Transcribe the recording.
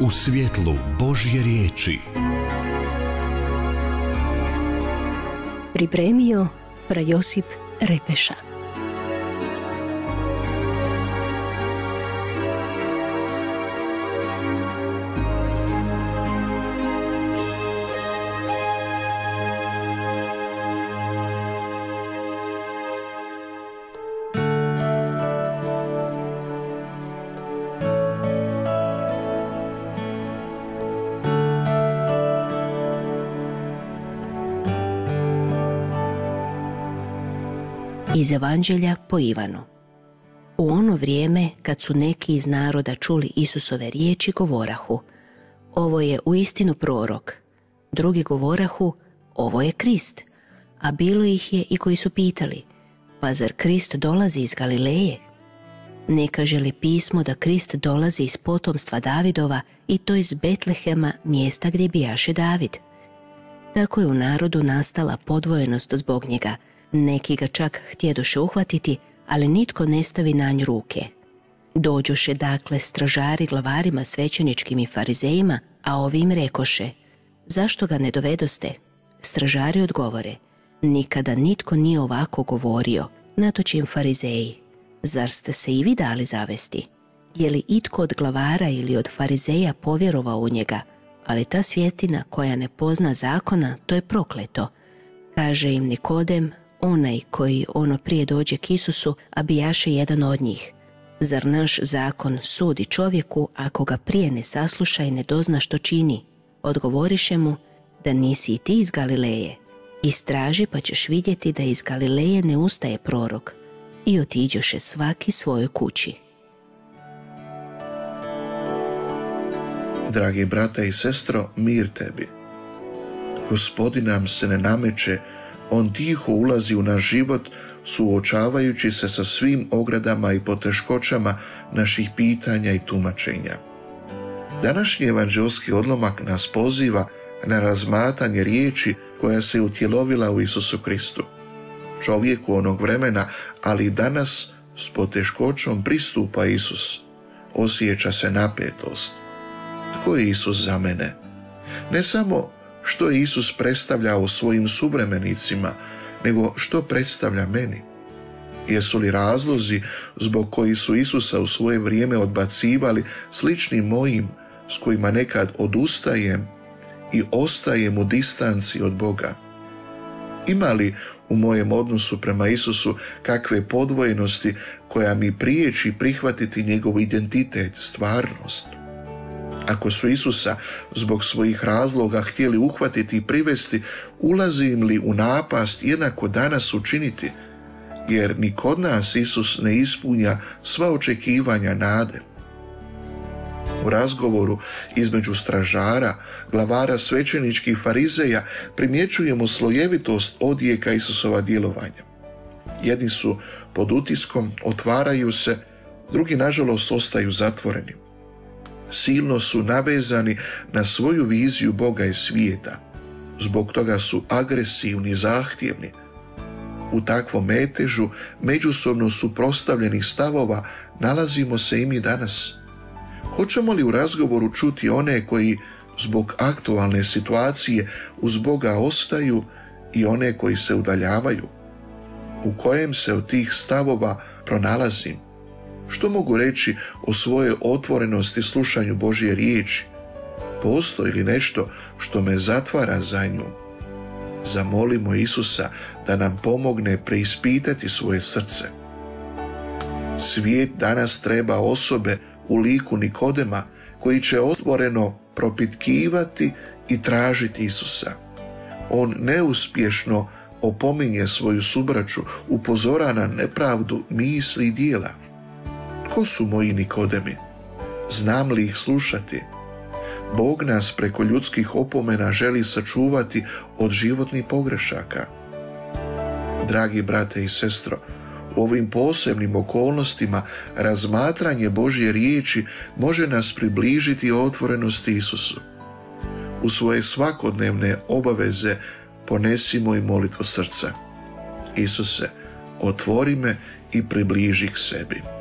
u svjetlu Božje riječi. Pripremio fra Josip Repeša. Iz Evanđelja po Ivanu. U ono vrijeme, kad su neki iz naroda čuli Isusove riječi, govorahu: ovo je uistinu prorok. Drugi govorahu: ovo je Krist. A bilo ih je i koji su pitali: pa zar Krist dolazi iz Galileje? Ne kaže li pismo da Krist dolazi iz potomstva Davidova, i to iz Betlehema, mjesta gdje bijaše David? Tako je u narodu nastala podvojenost zbog njega. Neki ga čak htjedoše uhvatiti, ali nitko ne stavi na nj ruke. Dođoše dakle stražari glavarima svećeničkim i farizejima, a ovi im rekoše: zašto ga ne dovedoste? Stražari odgovore: nikada nitko nije ovako govorio. Natoč im farizeji: zar ste se i vi dali zavesti? Je li itko od glavara ili od farizeja povjerovao u njega? Ali ta svjetina koja ne pozna zakona, to je prokleto. Kaže im Nikodem, onaj koji ono prije dođe k Isusu, a bijaše jedan od njih: zar naš zakon sudi čovjeku ako ga prije ne sasluša i ne dozna što čini? Odgovoriše mu: da nisi i ti iz Galileje? Istraži, pa ćeš vidjeti da iz Galileje ne ustaje prorok. I otiđoše svaki svojoj kući. Dragi brate i sestro, mir tebi. Gospodin nam se ne nameće, on tiho ulazi u naš život, suočavajući se sa svim ogradama i poteškoćama naših pitanja i tumačenja. Današnji evanđelski odlomak nas poziva na razmatranje riječi koja se utjelovila u Isusu Kristu. Čovjeku onog vremena, ali i danas, s poteškoćom pristupa Isus. Osjeća se napetost. Tko je Isus za mene? Ne samo što je Isus predstavljao svojim suvremenicima, nego što predstavlja meni. Jesu li razlozi zbog koji su Isusa u svoje vrijeme odbacivali slični mojim, s kojima nekad odustajem i ostajem u distanci od Boga? Ima li u mojem odnosu prema Isusu kakve podvojenosti koja mi priječi prihvatiti njegov identitet, stvarnost? Ako su Isusa zbog svojih razloga htjeli uhvatiti i privesti, ulazim li u napast jednako danas učiniti? Jer ni kod nas Isus ne ispunja sva očekivanja nade. U razgovoru između stražara, glavara svećeničkih farizeja primjećujemo slojevitost odjeka Isusova djelovanja. Jedni su pod utiskom, otvaraju se, drugi nažalost ostaju zatvoreni. Silno su navezani na svoju viziju Boga i svijeta. Zbog toga su agresivni, zahtjevni. U takvom metežu međusobno suprotstavljenih stavova nalazimo se i mi danas. Hoćemo li u razgovoru čuti one koji zbog aktualne situacije uz Boga ostaju i one koji se udaljavaju? U kojem se od tih stavova pronalazim? Što mogu reći o svojoj otvorenosti slušanju Božje riječi? Postoji li nešto što me zatvara za nju? Zamolimo Isusa da nam pomogne preispitati svoje srce. Svijet danas treba osobe u liku Nikodema koji će otvoreno propitkivati i tražiti Isusa. On neuspješno opominje svoju subraću, upozora na nepravdu misli i djela. Tko su moji Nikodemi? Znam li ih slušati? Bog nas preko ljudskih opomena želi sačuvati od životnih pogrešaka. Dragi brate i sestro, u ovim posebnim okolnostima razmatranje Božje riječi može nas približiti otvorenosti Isusu. U svoje svakodnevne obaveze ponesimo i molitvu srca. Isuse, otvori me i približi k sebi.